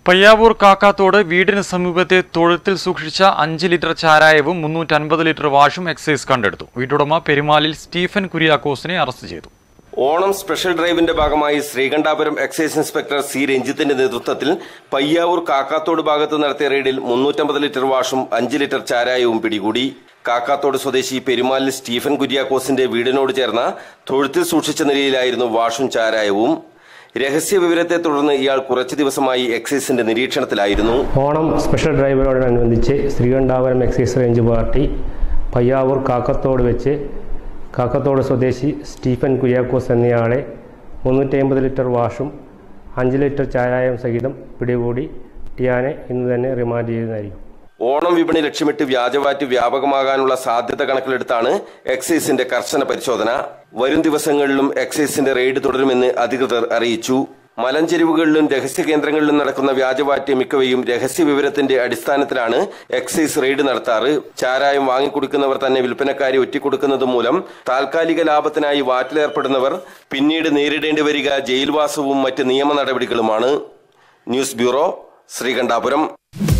പയ്യാവൂർ കാക്കാത്തോട് വീടിന് സമീപത്തെ തൊഴുത്തിൽ സൂക്ഷിച്ച 5 ലിറ്റർ ചാരായവും 350 ലിറ്റർ വാഷും എക്സൈസ് കണ്ടെടുത്തു. വീട്ടുടമ പെരുമാലിൽ സ്റ്റീഫൻ കുര്യാക്കോസിനെ അറസ്റ്റ് ചെയ്തു. ഓണം സ്പെഷ്യൽ ഡ്രൈവിന്റെ ഭാഗമായി ശ്രീകണ്ഠാപുരം എക്സൈസ് ഇൻസ്പെക്ടർ സി രഞ്ജിത്തിന്റെ നേതൃത്വത്തിൽ പയ്യാവൂർ കാക്കാത്തോട് ഭാഗത്ത് നടത്തിയ റെയ്ഡിൽ 350 ലിറ്റർ വാഷും 5 ലിറ്റർ ചാരായവും പിടികൂടി. കാക്കാത്തോട് സ്വദേശി പെരുമാലിൽ സ്റ്റീഫൻ കുര്യാക്കോസിന്റെ വീടിനോട് ചേർന്ന തൊഴുത്തിൽ സൂക്ഷിച്ച നിലയിലായിരുന്നു വാഷും ചാരായവും. രഹസ്യ വിവരത്തെ തുടർന്ന് ഇയാൾ കുറച്ചു ദിവസമായി എക്സൈസിന്റെ നിരീക്ഷണത്തിലായിരുന്നു. ഓണം സ്പെഷ്യൽ ഡ്രൈവിനോടനുബന്ധിച്ച് Sreekandapuram excise range party Payyavoor Kakkathode വെച്ച് കാക്കത്തോട് സ്വദേശി സ്റ്റീഫൻ കുര്യാക്കോസ് എന്നയാളെ 350 ലിറ്റർ വാഷും 5 ലിറ്റർ ചാരായം സഹിതം പിടികൂടി ഇയാളെ ഇന്ന് തന്നെ റിമാൻഡ് ചെയ്യുന്നതായിരിക്കും. ഓണം വിപണി ലക്ഷ്യമിട്ട് വ്യാജവാറ്റ് വ്യാപകമാകാനുള്ള സാധ്യത കണക്കിലെടുത്താണ് എക്സൈസിന്റെ കർശന പരിശോധന. വരും ദിവസങ്ങളിലും എക്സൈസിന്റെ റെയ്ഡ് തുടരുമെന്ന് അധികൃതർ അറിയിച്ചു. മലഞ്ചെരിവുകളിലും രഹസ്യ കേന്ദ്രങ്ങളിലും നടക്കുന്ന വ്യാജവാറ്റ് മിക്കവയും രഹസ്യ വിവരത്തിന്റെ അടിസ്ഥാനത്തിലാണ് എക്സൈസ് റെയ്ഡ് നടത്താറ്. ചാരായം വാങ്ങിക്കൊടുക്കുന്നവർ തന്നെ വിൽപ്പനക്കാരെ ഒറ്റിക്കൊടുക്കുന്നത് മൂലം താൽക്കാലിക ലാഭത്തിനായി വാറ്റിലേർപ്പെടുന്നവർ പിന്നീട് നേരിടേണ്ടി വരിക ജയിൽവാസവും മറ്റ് നിയമ നടപടികളുമാണ്. News bureau, Sreekandapuram.